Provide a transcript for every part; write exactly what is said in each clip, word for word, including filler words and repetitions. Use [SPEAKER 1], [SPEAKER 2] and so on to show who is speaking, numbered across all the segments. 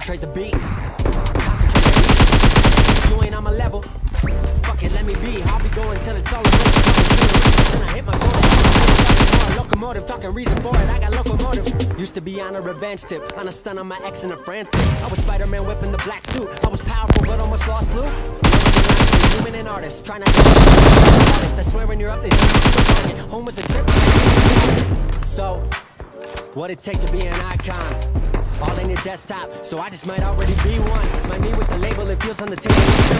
[SPEAKER 1] Concentrate the beat. Concentrate the beat. You ain't on my level. Fuck it, let me be. I'll be going till it's all over. Then I hit my goal. Locomotive, talking reason for it. I got locomotive. Used to be on a revenge tip, on a stun on my ex and a friend. I was Spider-Man whipping the black suit. I was powerful, but almost lost Luke. Human and artist, trying not to be an artist. I swear when you're up, they say home was a trip. So, what it take to be an icon? All in your desktop, so I just might already be one. Might me with the label, it feels on the table.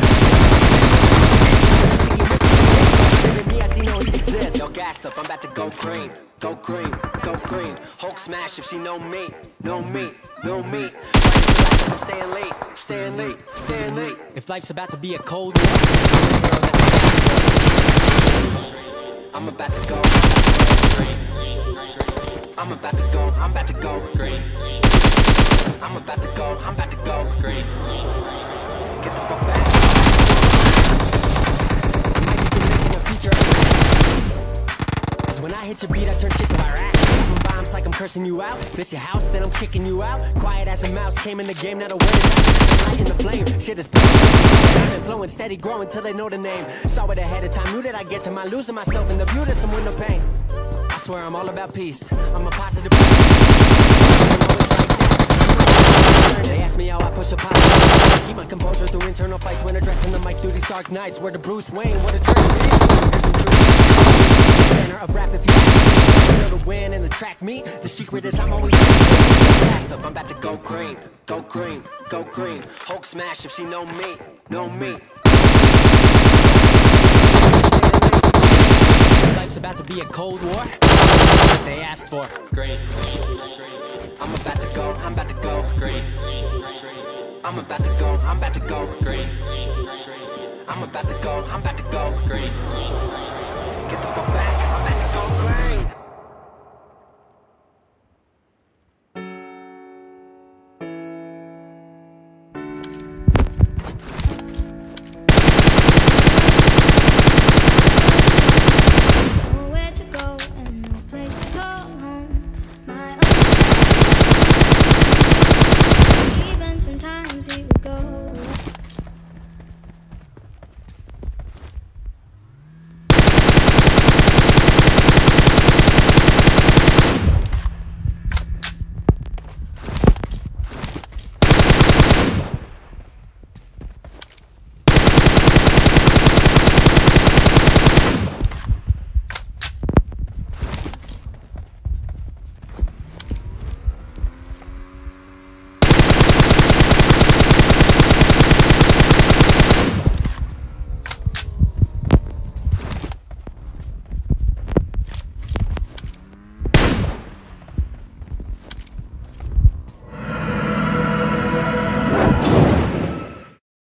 [SPEAKER 1] Me, I see no heat exists. Yo, gassed up, I'm about to go green. Go green, go green. Hulk smash if she know me. Know me, know me. I'm staying late, staying late, staying late. If life's about to be a cold war, I'm about to go green. I'm about to go, I'm about to go green. I'm about to go, I'm about to go green. Get the fuck back. Cause when I hit your beat, I turn shit to Iraq. Dropping bombs like I'm cursing you out. This your house, then I'm kicking you out. Quiet as a mouse, came in the game, not aware that light in the flame. Shit is I've been flowing, steady growing till they know the name. Saw it ahead of time, knew that I'd get to my losing myself in the view, there's some window pain. I swear I'm all about peace, I'm a positive They ask me how I push a pot. Keep my composure through internal fights when addressing the mic through these dark nights. Where the Bruce Wayne, what a banner of rap if you feel to win in the track meet. The secret is I'm always fast up. I'm about to go green, go green, go green. Hulk smash if she know me, know me. Life's about to be a cold war. They asked for green. I'm about to go, I'm about to go green. I'm about to go, I'm about to go green. I'm about to go, I'm about to go green. Get the fuck back.